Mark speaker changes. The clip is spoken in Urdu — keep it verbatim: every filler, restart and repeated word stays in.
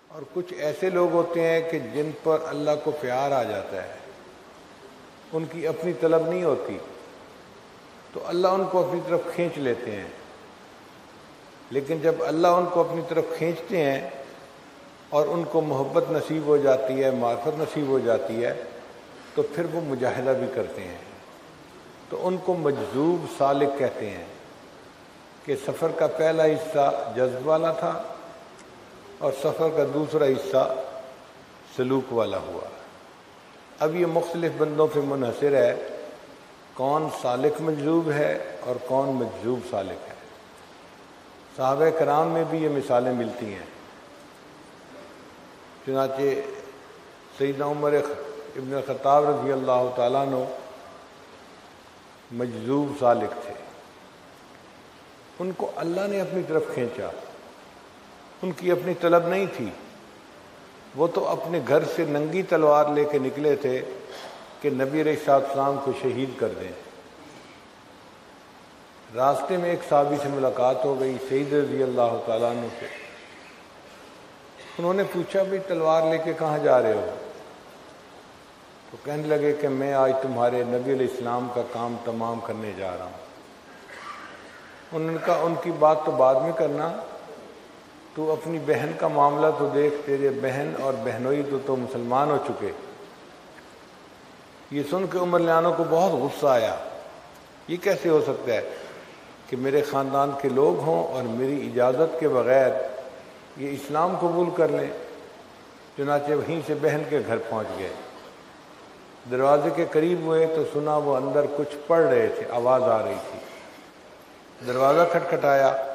Speaker 1: اور کچھ ایسے لوگ ہوتے ہیں کہ جن پر اللہ کو پیار آ جاتا ہے، ان کی اپنی طلب نہیں ہوتی، تو اللہ ان کو اپنی طرف کھینچ لیتے ہیں۔ لیکن جب اللہ ان کو اپنی طرف کھینچتے ہیں اور ان کو محبت نصیب ہو جاتی ہے، معرفت نصیب ہو جاتی ہے، تو پھر وہ مجاہدہ بھی کرتے ہیں، تو ان کو مجذوب سالک کہتے ہیں کہ سفر کا پہلا حصہ جذب والا تھا اور سفر کا دوسرا حصہ سلوک والا ہوا۔ اب یہ مختلف بندوں پہ منحصر ہے کون سالک مجذوب ہے اور کون مجذوب سالک ہے۔ صحابہ کرام میں بھی یہ مثالیں ملتی ہیں۔ چنانچہ سیدنا عمر ابن الخطاب رضی اللہ تعالیٰ عنہ مجذوب سالک تھے، ان کو اللہ نے اپنی طرف کھینچا، ان کی اپنی طلب نہیں تھی، وہ تو اپنے گھر سے ننگی تلوار لے کے نکلے تھے کہ نبی علیہ السلام کو شہید کر دیں۔ راستے میں ایک صحابی سے ملاقات ہو گئی، سعید رضی اللہ تعالیٰ عنہ سے۔ انہوں نے پوچھا بھی تلوار لے کے کہاں جا رہے ہو؟ تو کہنے لگے کہ میں آج تمہارے نبی علیہ السلام کا کام تمام کرنے جا رہا ہوں۔ انہوں نے کہا ان کی بات تو بعد میں کرنا، تو اپنی بہن کا معاملہ تو دیکھ، تیرے بہن اور بہنوئی تو تو مسلمان ہو چکے۔ یہ سن کے عمر لیانوں کو بہت غصہ آیا، یہ کیسے ہو سکتا ہے کہ میرے خاندان کے لوگ ہوں اور میری اجازت کے بغیر یہ اسلام قبول کر لیں۔ چنانچہ وہیں سے بہن کے گھر پہنچ گئے، دروازے کے قریب ہوئے تو سنا وہ اندر کچھ پڑھ رہے تھے، آواز آ رہی تھی۔ دروازہ کھٹکھٹایا